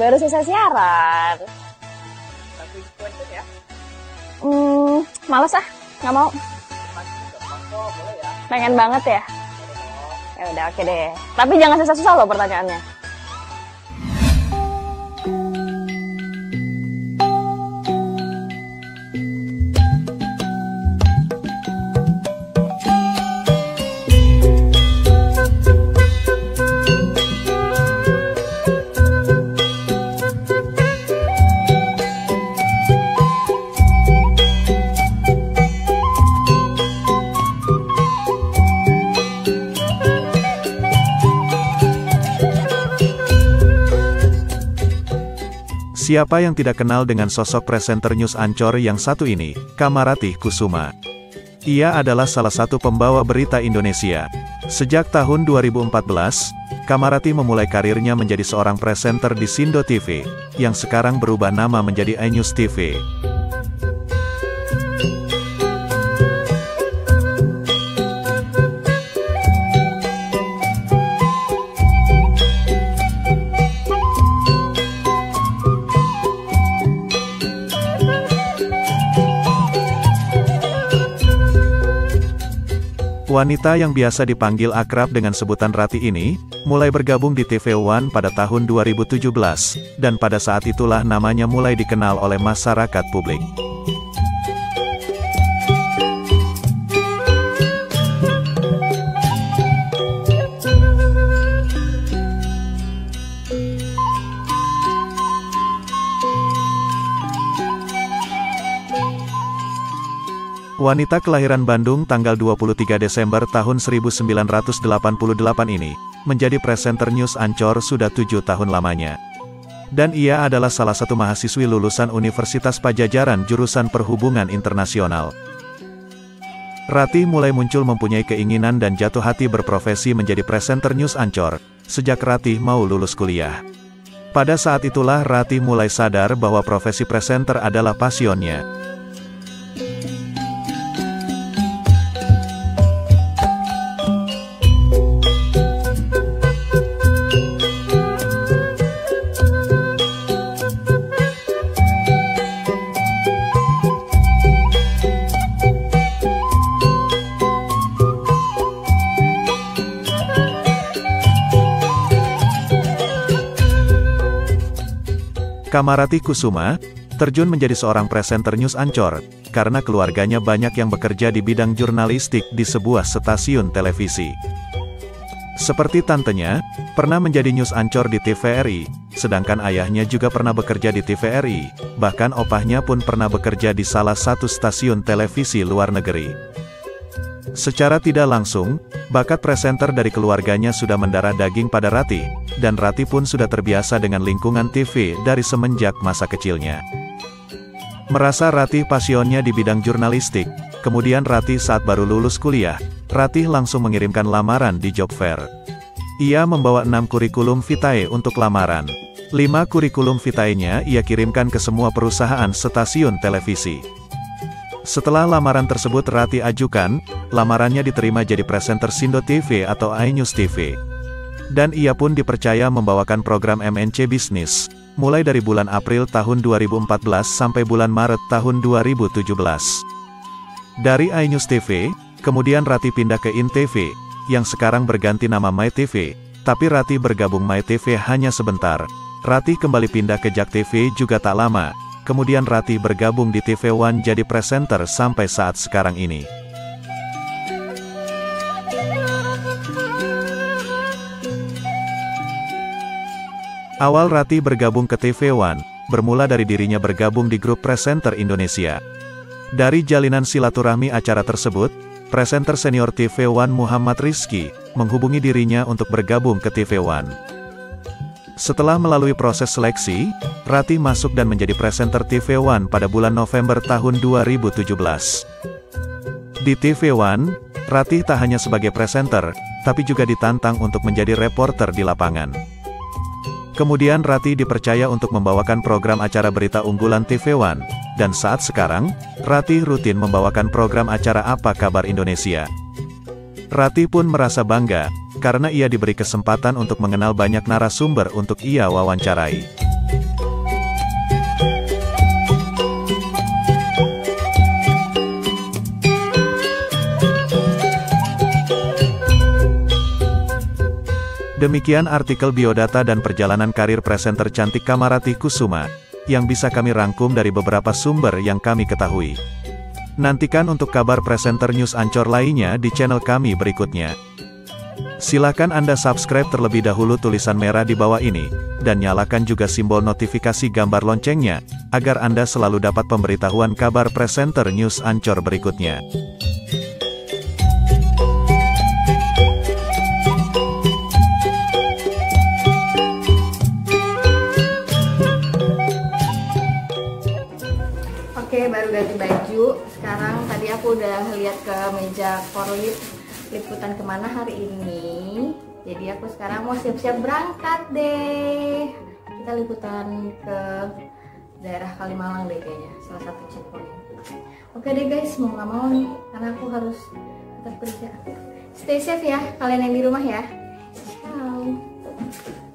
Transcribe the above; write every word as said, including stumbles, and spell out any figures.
baru selesai siaran. Tapi question ya? Hmm, males ah, nggak mau. Boleh ya? Pengen banget ya? Ya udah, oke deh. Tapi jangan susah-susah loh pertanyaannya. Siapa yang tidak kenal dengan sosok presenter News Ancor yang satu ini, Kamarati Kusuma. Ia adalah salah satu pembawa berita Indonesia. Sejak tahun dua ribu empat belas, Kamarati memulai karirnya menjadi seorang presenter di Sindo T V, yang sekarang berubah nama menjadi iNews T V. Wanita yang biasa dipanggil akrab dengan sebutan Rati ini, mulai bergabung di T V One pada tahun dua ribu tujuh belas, dan pada saat itulah namanya mulai dikenal oleh masyarakat publik. Wanita kelahiran Bandung tanggal dua puluh tiga Desember tahun seribu sembilan ratus delapan puluh delapan ini, menjadi presenter News Ancor sudah tujuh tahun lamanya. Dan ia adalah salah satu mahasiswi lulusan Universitas Padjadjaran jurusan Perhubungan Internasional. Rati mulai muncul mempunyai keinginan dan jatuh hati berprofesi menjadi presenter News Ancor, sejak Rati mau lulus kuliah. Pada saat itulah Rati mulai sadar bahwa profesi presenter adalah pasionnya. Kamarati Kusuma terjun menjadi seorang presenter News Ancor, karena keluarganya banyak yang bekerja di bidang jurnalistik di sebuah stasiun televisi. Seperti tantenya, pernah menjadi News Ancor di T V R I, sedangkan ayahnya juga pernah bekerja di T V R I, bahkan opahnya pun pernah bekerja di salah satu stasiun televisi luar negeri. Secara tidak langsung, bakat presenter dari keluarganya sudah mendarah daging pada Rati, dan Rati pun sudah terbiasa dengan lingkungan T V dari semenjak masa kecilnya. Merasa Rati pasionnya di bidang jurnalistik, kemudian Rati saat baru lulus kuliah, Rati langsung mengirimkan lamaran di job fair. Ia membawa enam kurikulum vitae untuk lamaran. Lima kurikulum vitae-nya ia kirimkan ke semua perusahaan stasiun televisi. Setelah lamaran tersebut Rati ajukan, lamarannya diterima jadi presenter Sindo T V atau iNews T V. Dan ia pun dipercaya membawakan program M N C Bisnis, mulai dari bulan April tahun dua ribu empat belas sampai bulan Maret tahun dua ribu tujuh belas. Dari iNews T V, kemudian Rati pindah ke InTV, yang sekarang berganti nama MyTV, tapi Rati bergabung MyTV hanya sebentar. Rati kembali pindah ke Jak T V juga tak lama. Kemudian Rati bergabung di T V One jadi presenter sampai saat sekarang ini. Awal Rati bergabung ke T V One, bermula dari dirinya bergabung di grup presenter Indonesia. Dari jalinan silaturahmi acara tersebut, presenter senior T V One Muhammad Rizky, menghubungi dirinya untuk bergabung ke T V One. Setelah melalui proses seleksi, Rati masuk dan menjadi presenter T V One pada bulan November tahun dua ribu tujuh belas. Di T V One, Rati tak hanya sebagai presenter, tapi juga ditantang untuk menjadi reporter di lapangan. Kemudian Rati dipercaya untuk membawakan program acara berita unggulan T V One, dan saat sekarang, Rati rutin membawakan program acara Apa Kabar Indonesia. Rati pun merasa bangga, karena ia diberi kesempatan untuk mengenal banyak narasumber untuk ia wawancarai. Demikian artikel biodata dan perjalanan karir presenter cantik Kamarati Kusuma, yang bisa kami rangkum dari beberapa sumber yang kami ketahui. Nantikan untuk kabar presenter News Ancor lainnya di channel kami berikutnya. Silakan Anda subscribe terlebih dahulu tulisan merah di bawah ini, dan nyalakan juga simbol notifikasi gambar loncengnya, agar Anda selalu dapat pemberitahuan kabar presenter News Ancor berikutnya. Oke, baru ganti baju. Sekarang tadi aku udah lihat ke meja korlip liputan kemana hari ini. Jadi aku sekarang mau siap-siap berangkat deh. Kita liputan ke daerah Kalimalang deh kayaknya, salah satu checkpoint. Oke deh guys, mau nggak mau nih, karena aku harus tetap kerja. Stay safe ya, kalian yang di rumah ya. Ciao.